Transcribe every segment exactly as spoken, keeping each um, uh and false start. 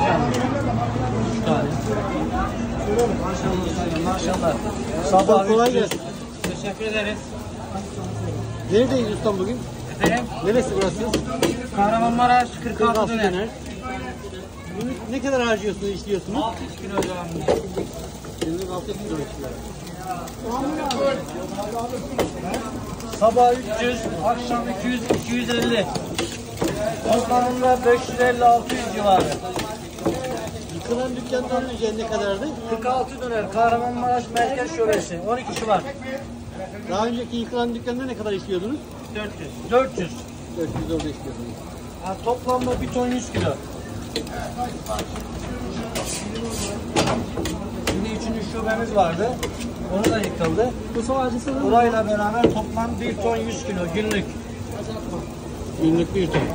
Maşallah. Maşallah. Sabah kolay gelsin. Teşekkür ederiz. Neredeyiz ustam bugün? Efendim? Neresi burası? Kahramanmaraş kırk altı döner. döner. Ne kadar harcıyorsunuz, işliyorsunuz? altı kilo hocam. Günlük altı kilo işliyor. Sabah üç yüz, akşam iki yüz iki yüz elli. Toplamında beş yüz elli altı yüz civarı. Yıkılan dükkanların ücreti ne kadardı? kırk altı döner Kahramanmaraş Merkez Şubesi. on iki kişi var. Daha önceki yıkılan dükkanda ne kadar işliyordunuz? dört yüz. dört yüz. dört yüz orada işliyordunuz. Ha, toplamda bir ton yüz kilo. Şimdi üçüncü şubemiz vardı. Onu da yıkıldı. Burayla beraber toplam bir ton yüz kilo günlük. Günlük bir ton.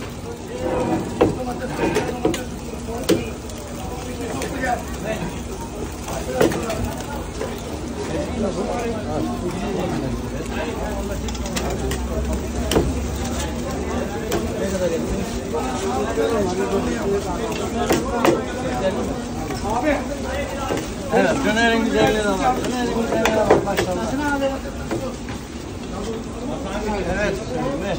Evet, dönerin güzelliğine bak. Dönerin güzelliğine bak maşallah. Evet, evet.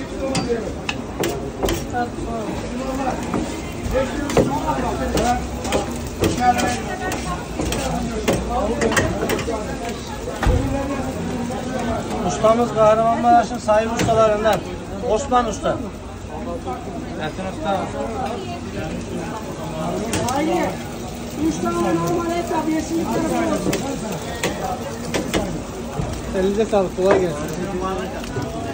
Ustamız Kahramanmaraş'ın sahibi ustalarından Osman Usta. Ertan Usta. Elinize sağlık, kolay gelsin.